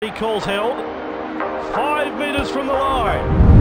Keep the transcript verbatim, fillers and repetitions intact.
He calls held. Five metres from the line.